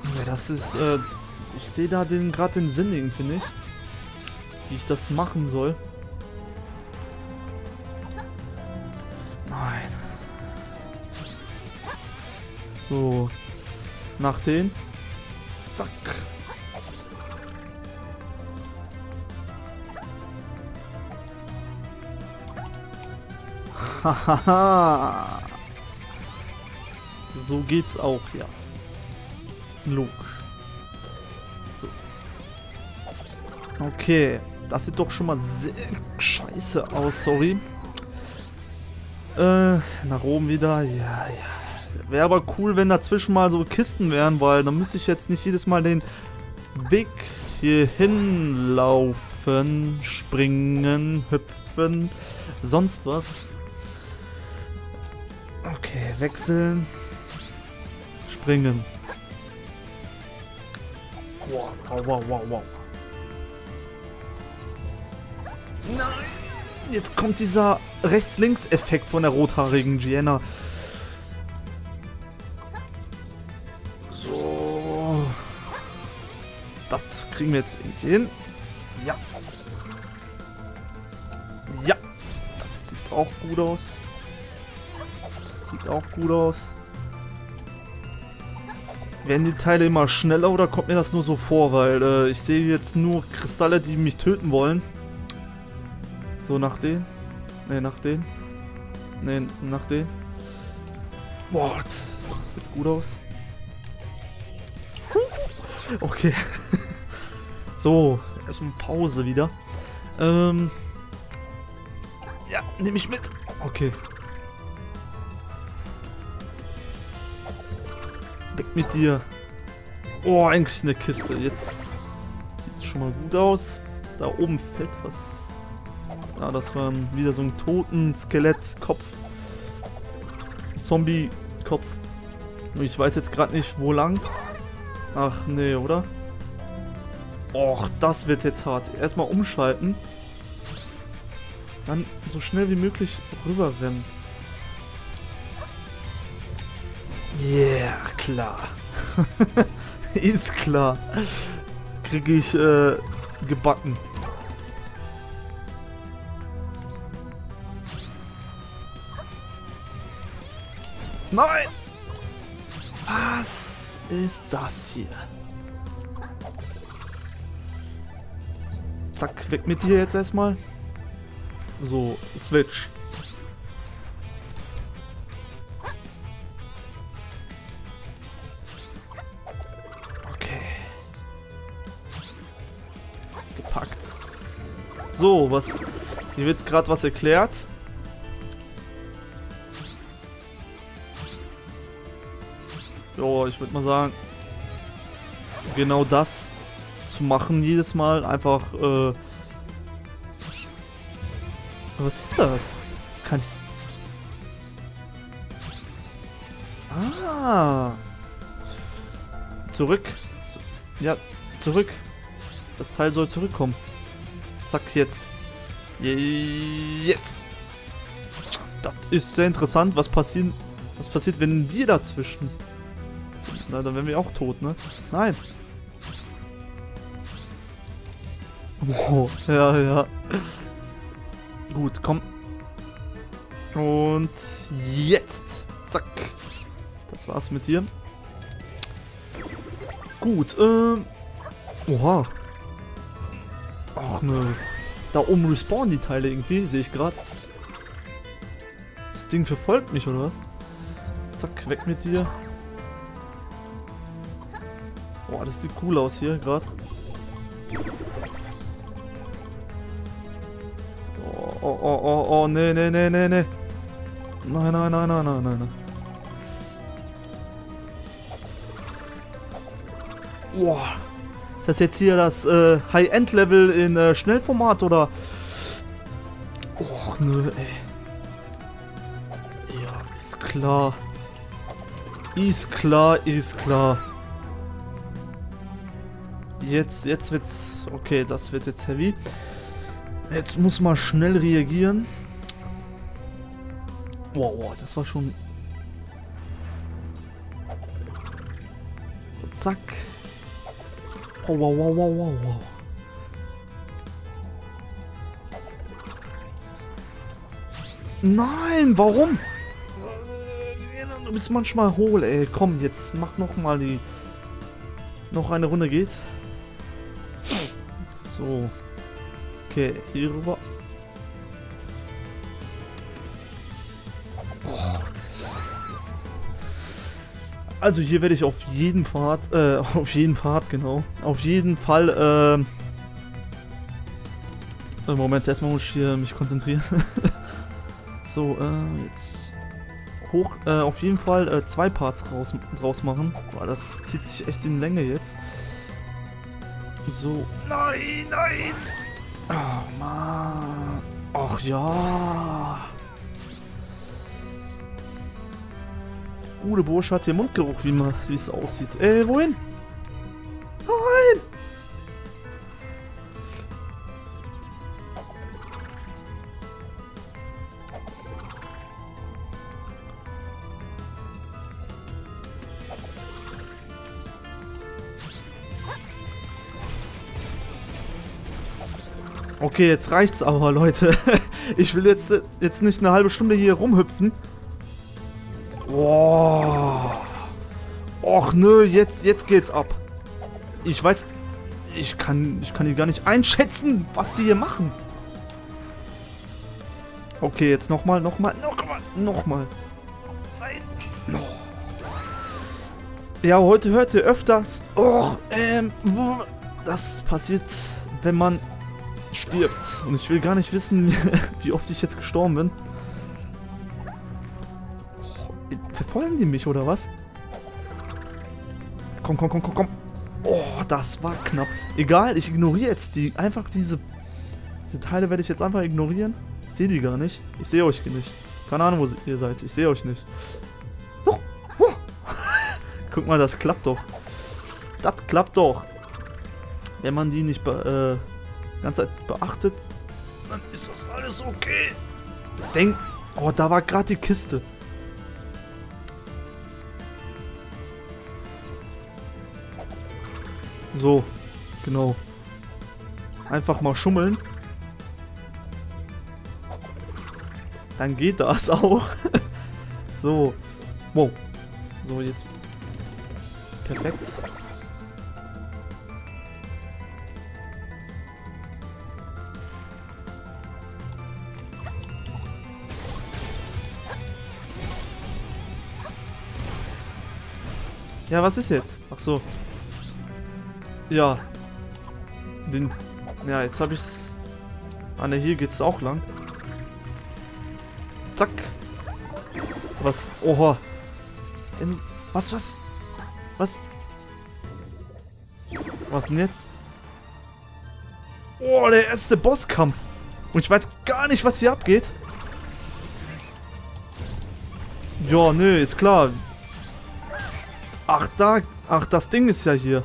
Ja, das ist, ich sehe da gerade den Sinn irgendwie nicht, wie ich das machen soll. Nein. So. Nach den. Zack. Hahaha. So geht's auch, ja. Logisch. So. Okay. Das sieht doch schon mal sehr scheiße aus, sorry. Nach oben wieder. Ja, ja. Wäre aber cool, wenn dazwischen mal so Kisten wären, weil dann müsste ich jetzt nicht jedes Mal den Weg hier hinlaufen, springen, hüpfen, sonst was. Okay, wechseln, springen. Wow, wow, wow, wow. Nein! Jetzt kommt dieser Rechts-Links-Effekt von der rothaarigen Gienna. So. Das kriegen wir jetzt irgendwie hin. Ja. Ja. Das sieht auch gut aus. Das sieht auch gut aus. Werden die Teile immer schneller oder kommt mir das nur so vor? Weil ich sehe jetzt nur Kristalle, die mich töten wollen. So, nach den. Ne, nach den. Ne, nach den. Boah, das sieht gut aus. Okay. So, erstmal Pause wieder. Ja, nehme ich mit. Okay. Weg mit dir. Oh, eigentlich eine Kiste. Jetzt sieht es schon mal gut aus. Da oben fällt was. Ah, das war wieder so ein Toten-Skelett-Kopf. Zombie-Kopf. Ich weiß jetzt gerade nicht, wo lang. Ach, nee, oder? Och, das wird jetzt hart. Erstmal umschalten. Dann so schnell wie möglich rüberrennen. Yeah, klar. Ist klar. Kriege ich gebacken. Nein! Was ist das hier? Zack, weg mit dir jetzt erstmal. So, Switch. Okay. Gepackt. So, was... Hier wird gerade was erklärt. Ja, ich würde mal sagen, genau das zu machen jedes Mal. Einfach, was ist das? Kann ich... Ah! Zurück. Ja, zurück. Das Teil soll zurückkommen. Zack, jetzt. Jetzt! Das ist sehr interessant. Was passiert, wenn wir dazwischen... Na, dann wären wir auch tot, ne? Nein. Oh, ja, ja. Gut, komm. Und jetzt. Zack. Das war's mit dir. Gut, Oha. Ach, ne. Da oben respawnen die Teile irgendwie, sehe ich gerade. Das Ding verfolgt mich, oder was? Zack, weg mit dir. Boah, das sieht cool aus hier gerade. Oh, nee. Nein. Boah. Ist das jetzt hier das High-End-Level in Schnellformat oder? Och, nö, ey. Ja, ist klar. Ist klar. Jetzt wird's... Okay, das wird jetzt heavy. Jetzt muss man schnell reagieren. Wow, das war schon... Zack. Wow, wow, wow, wow, wow, wow. Nein, warum? Du bist manchmal hohl, ey. Komm, jetzt mach nochmal die... Noch eine Runde geht. So. Okay, hier rüber. Also hier werde ich auf jeden Fall, genau. Auf jeden Fall, Moment, erstmal muss ich hier mich konzentrieren. So, jetzt hoch, auf jeden Fall 2 Parts draus machen. Boah, das zieht sich echt in Länge jetzt. So. Nein, nein! Oh Mann. Ach ja. Der gute Bursche hat hier Mundgeruch, wie es aussieht. Wohin? Nein! Okay, jetzt reicht's aber, Leute. Ich will jetzt nicht eine halbe Stunde hier rumhüpfen. Boah. Och nö, jetzt geht's ab. Ich weiß... Ich kann hier gar nicht einschätzen, was die hier machen. Okay, jetzt nochmal. Nein. Ja, heute hört ihr öfters... Och, das passiert, wenn man... stirbt. Und ich will gar nicht wissen, wie oft ich jetzt gestorben bin. Oh, verfolgen die mich, oder was? Komm. Oh, das war knapp. Egal, ich ignoriere jetzt diese Teile werde ich jetzt einfach ignorieren. Ich sehe die gar nicht. Ich sehe euch nicht. Keine Ahnung, wo ihr seid. Ich sehe euch nicht. Oh. Guck mal, das klappt doch. Das klappt doch. Wenn man die nicht ganze Zeit beachtet, dann ist das alles okay. Oh, da war gerade die Kiste. So, genau. Einfach mal schummeln. Dann geht das auch. So. Wow. So, jetzt. Perfekt. Ja, was ist jetzt? Ach so. Ja. Ja, jetzt habe ich's. Ah ne, hier geht's auch lang. Zack. Was? Oha. Was? Was denn jetzt? Oh, der erste Bosskampf. Und ich weiß gar nicht, was hier abgeht. Ja, nö, ist klar. Ach, das Ding ist ja hier.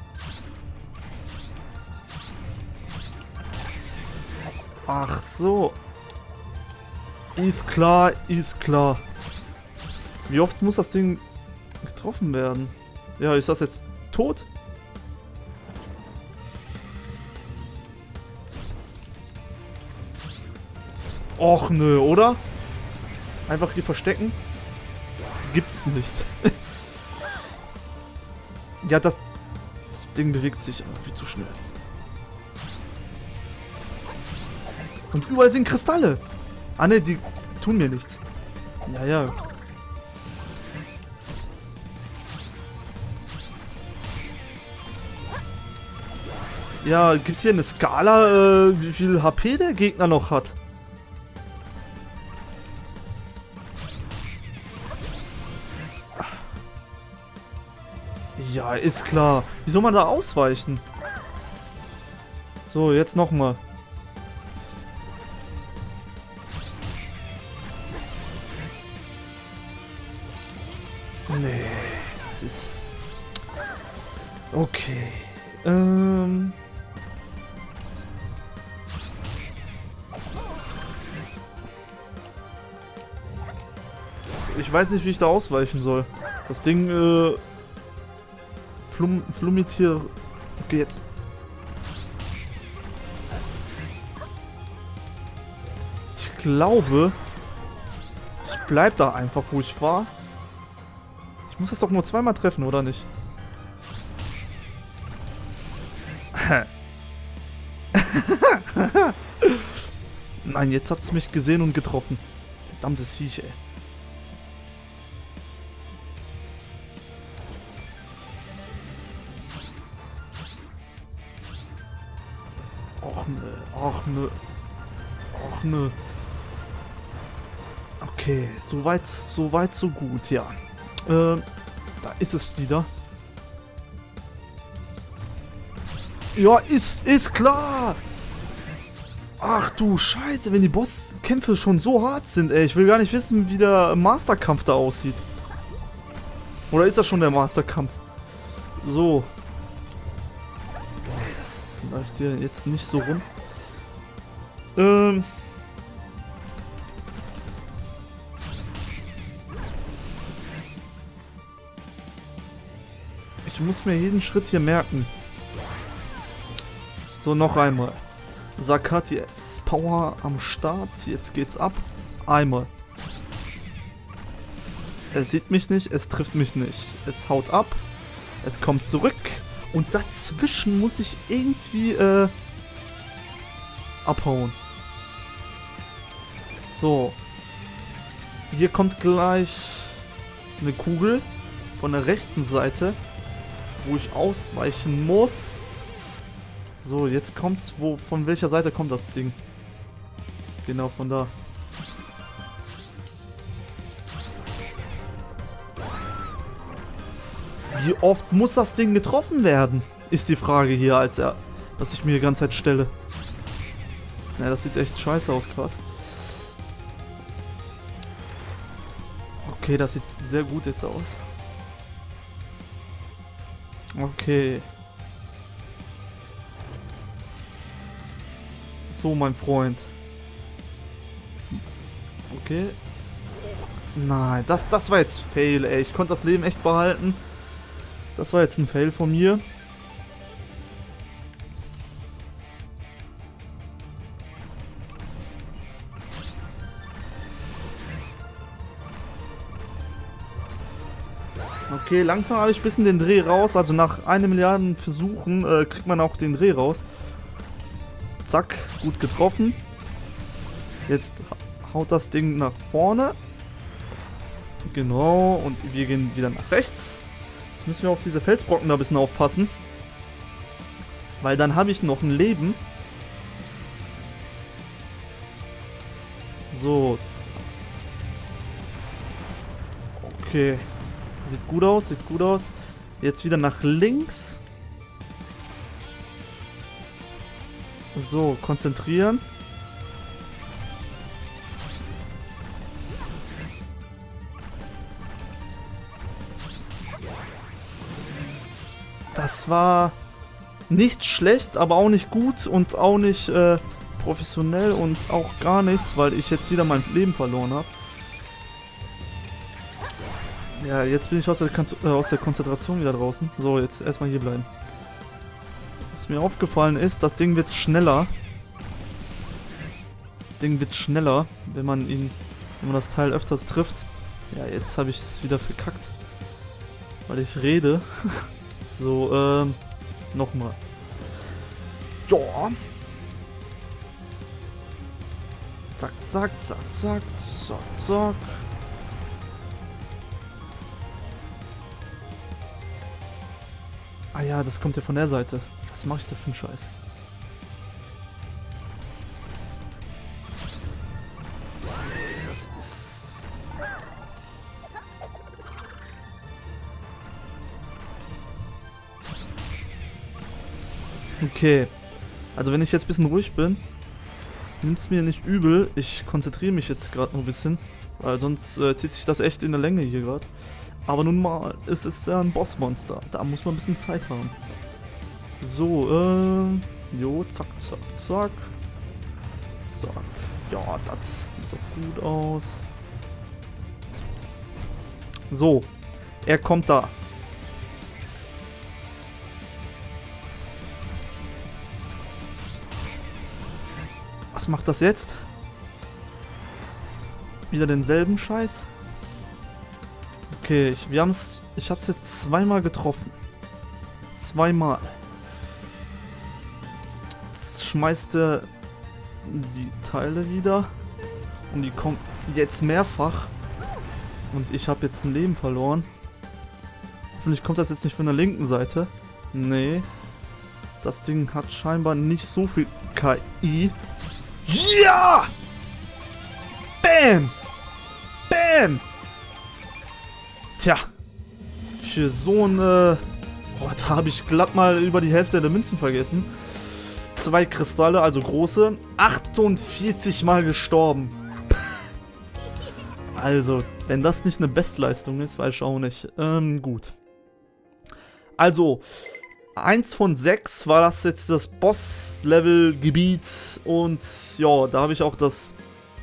Ach so. Ist klar. Wie oft muss das Ding getroffen werden? Ja, ist das jetzt tot? Och nö, oder? Einfach hier verstecken? Gibt's nicht. Ja, das Ding bewegt sich aber viel zu schnell. Und überall sind Kristalle. Ah ne, die tun mir nichts. Ja. Ja, gibt's hier eine Skala, wie viel HP der Gegner noch hat? Ja, ist klar. Wie soll man da ausweichen? So, jetzt nochmal. Nee, das ist... Okay. Ich weiß nicht, wie ich da ausweichen soll. Das Ding Flummitier. Okay, jetzt. Ich glaube, ich bleib da einfach, wo ich war. Ich muss das doch nur zweimal treffen, oder nicht? Nein, jetzt hat es mich gesehen und getroffen. Verdammtes Viech, ey. Och nö, och nö. Och nö. Okay, so weit, so gut, ja. Da ist es wieder. Ja, ist klar! Ach du Scheiße, wenn die Bosskämpfe schon so hart sind, ey. Ich will gar nicht wissen, wie der Masterkampf da aussieht. Oder ist das schon der Masterkampf? So. Das läuft hier jetzt nicht so rum. Ich muss mir jeden Schritt hier merken. So, noch einmal. Sakati S. Power am Start. Jetzt geht's ab. Einmal. Er sieht mich nicht, es trifft mich nicht. Es haut ab. Es kommt zurück. Und dazwischen muss ich irgendwie abhauen. So. Hier kommt gleich eine Kugel von der rechten Seite, wo ich ausweichen muss. So, jetzt kommt's. Von welcher Seite kommt das Ding? Genau, von da. Wie oft muss das Ding getroffen werden? Ist die Frage hier, was ich mir die ganze Zeit stelle. Ja, das sieht echt scheiße aus gerade. Okay, das sieht sehr gut jetzt aus. Okay. So, mein Freund. Okay. Nein, das war jetzt Fail, ey. Ich konnte das Leben echt behalten. Das war jetzt ein Fail von mir. Okay, langsam habe ich ein bisschen den Dreh raus. Also nach 1 Milliarde Versuchen kriegt man auch den Dreh raus. Zack, gut getroffen. Jetzt haut das Ding nach vorne. Genau, und wir gehen wieder nach rechts. Jetzt müssen wir auf diese Felsbrocken da ein bisschen aufpassen. Weil dann habe ich noch ein Leben. So. Okay. Sieht gut aus, sieht gut aus. Jetzt wieder nach links. So, konzentrieren. Das war nicht schlecht, aber auch nicht gut und auch nicht professionell und auch gar nichts, weil ich jetzt wieder mein Leben verloren habe. Ja, jetzt bin ich aus der Konzentration wieder draußen. So, jetzt erstmal hier bleiben. Was mir aufgefallen ist, das Ding wird schneller. Das Ding wird schneller, wenn man das Teil öfters trifft. Ja, jetzt habe ich es wieder verkackt. Weil ich rede. So, nochmal. Ja. Zack, zack, zack, zack, zack, zack. Ah ja, das kommt ja von der Seite. Was mache ich da für einen Scheiß? Das ist... Okay. Also wenn ich jetzt ein bisschen ruhig bin, nimmt's mir nicht übel. Ich konzentriere mich jetzt gerade noch ein bisschen, weil sonst zieht sich das echt in der Länge hier gerade. Aber nun mal, es ist ja ein Bossmonster. Da muss man ein bisschen Zeit haben. So, jo, zack, zack, zack. Zack. Ja, das sieht doch gut aus. So, er kommt da. Was macht das jetzt? Wieder denselben Scheiß? Okay, ich hab's jetzt zweimal getroffen. Zweimal. Jetzt schmeißt er die Teile wieder. Und die kommen jetzt mehrfach. Und ich habe jetzt ein Leben verloren. Hoffentlich kommt das jetzt nicht von der linken Seite. Nee. Das Ding hat scheinbar nicht so viel KI. Ja! Bam! Bam! Tja. Für so eine... Boah, da habe ich glatt mal über die Hälfte der Münzen vergessen. 2 Kristalle, also große. 48 Mal gestorben. Also, wenn das nicht eine Bestleistung ist, weiß ich auch nicht. Gut. Also, 1 von 6 war das jetzt das Boss-Level-Gebiet. Und ja, da habe ich auch das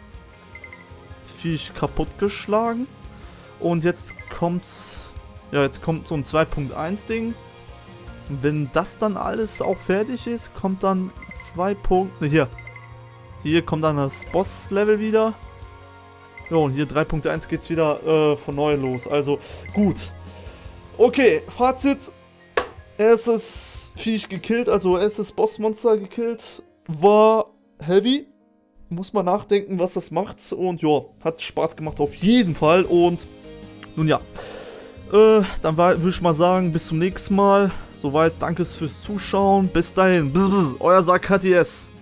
Viech kaputtgeschlagen. Und jetzt kommt... Ja, jetzt kommt so ein 2.1 Ding. Und wenn das dann alles auch fertig ist, kommt dann 2 Punkte... Ne, hier. Hier kommt dann das Boss-Level wieder. Ja, und hier 3.1 geht's wieder von neu los. Also, gut. Okay, Fazit. Erstes Viech gekillt, also erstes Bossmonster gekillt. War heavy. Muss man nachdenken, was das macht. Und ja, hat Spaß gemacht auf jeden Fall. Und nun ja. Dann würde ich mal sagen, bis zum nächsten Mal. Soweit, danke fürs Zuschauen. Bis dahin. Euer Sarkatius.